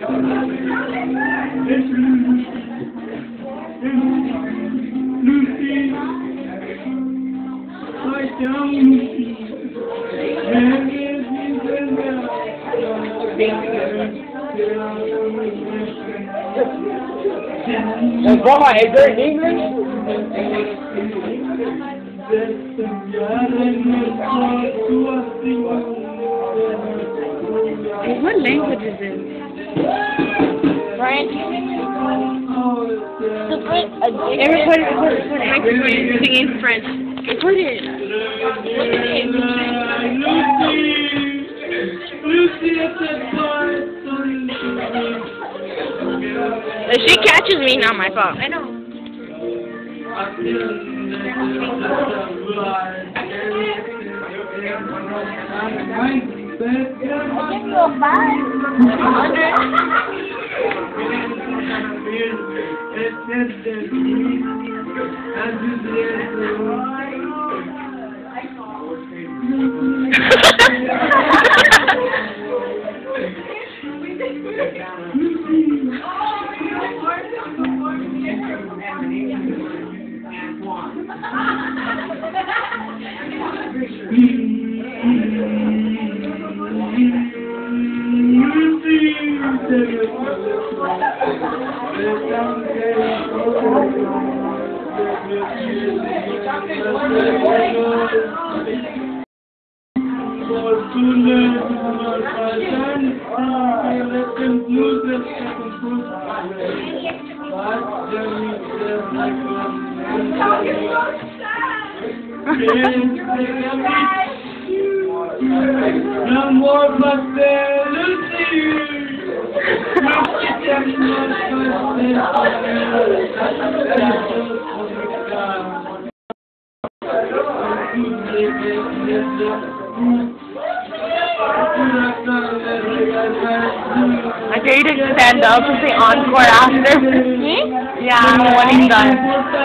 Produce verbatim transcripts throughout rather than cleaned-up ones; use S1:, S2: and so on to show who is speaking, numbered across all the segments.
S1: Lucie, I am Lucie.
S2: Well, Grandma, is there in English?
S3: What language is it?
S4: French. The French.
S3: Hey, record it, record it, record it. Microphone singing French. Record it.
S1: Lucie, at that part.
S3: If she catches me, not my fault. I know.
S4: Give you a five.
S1: No more pastel, Lucie!
S3: I dare you to stand up and say encore after. Me? Yeah, when he's done.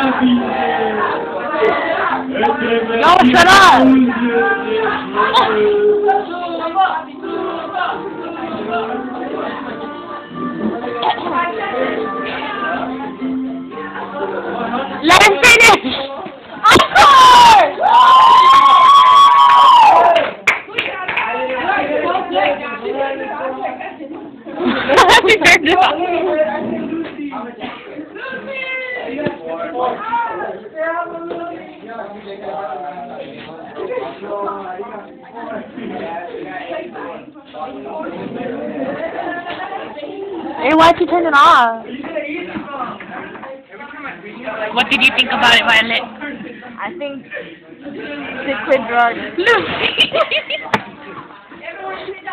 S3: No, shut up! Let him finish! Encore! He turned it off. Hey, why'd you turn it off? What did you think about it, Violet?
S4: I think liquid drugs.
S3: Lucie!